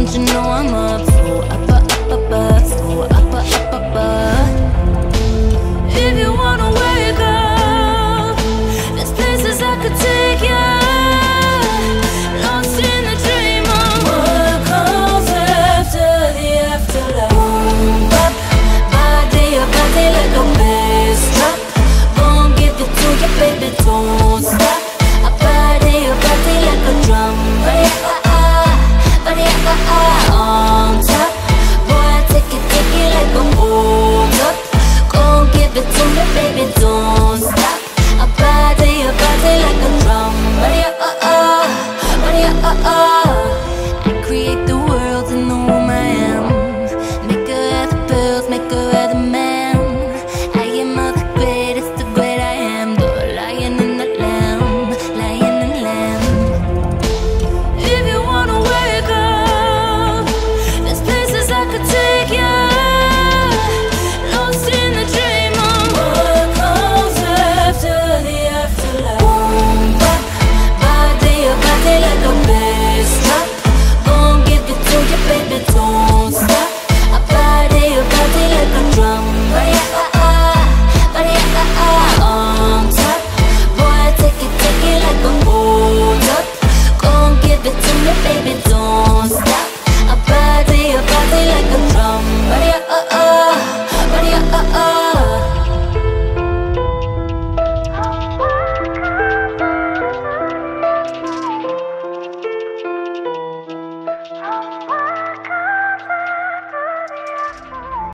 Don't you know I'm up for upper, for upper, If you wanna wake up, there's places I could take you. Lost in the dream of what comes after the afterlife. Body like a bass drop. Gon' give it to you, baby, don't stop. Body like a drum. On top, boy, I take it like a hold up. Gon' give it to me, baby,